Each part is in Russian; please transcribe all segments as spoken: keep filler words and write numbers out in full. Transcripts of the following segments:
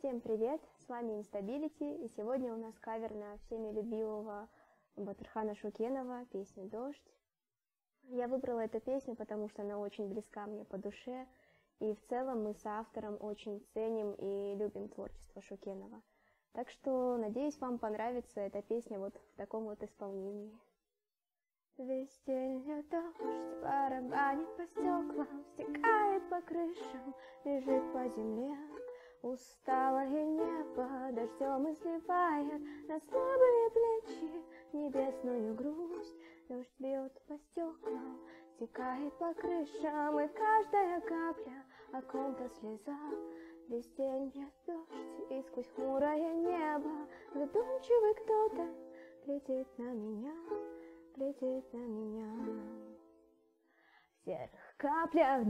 Всем привет, с вами Instability, и сегодня у нас кавер на всеми любимого Батырхана Шукенова, песня «Дождь». Я выбрала эту песню, потому что она очень близка мне по душе, и в целом мы с автором очень ценим и любим творчество Шукенова. Так что, надеюсь, вам понравится эта песня вот в таком вот исполнении. Весь день льет дождь, барабанит по стеклам, стекает по крышам, бежит по земле. Усталое небо дождем изливает на слабые плечи небесную грусть. Дождь бьет по стеклам, стекает по крышам, и каждая капля о ком-то слеза. Весь день льет дождь, и сквозь хмурое небо задумчивый кто-то глядит на меня, глядит на меня. В серых каплях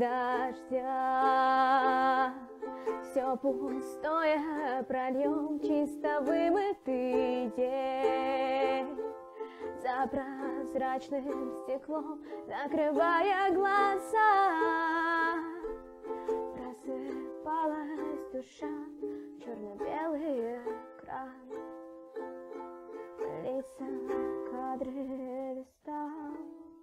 дождя все пустое прольем, чисто вымытый день. За прозрачным стеклом, закрывая глаза, просыпалась душа в черно-белый экран. Лица, кадры листа.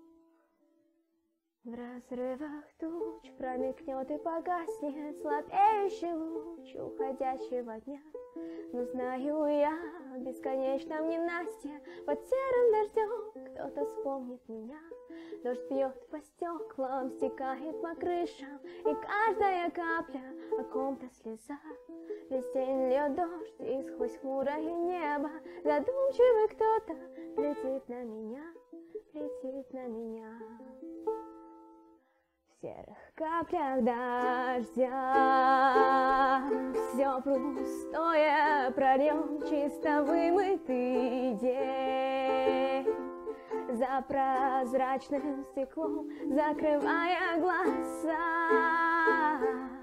В разрывах туч промелькнет и погаснет слабеющий луч уходящего дня. Но знаю я, в бесконечном ненастье под серым дождем кто-то вспомнит меня. Дождь бьет по стеклам, стекает по крышам, и каждая капля о ком-то слеза. Весь день льет дождь, и сквозь хмурое небо задумчивый кто-то глядит на меня, глядит на меня. В серых каплях дождя все пустое прольем, чисто вымытый день. За прозрачным стеклом, закрывая глаза,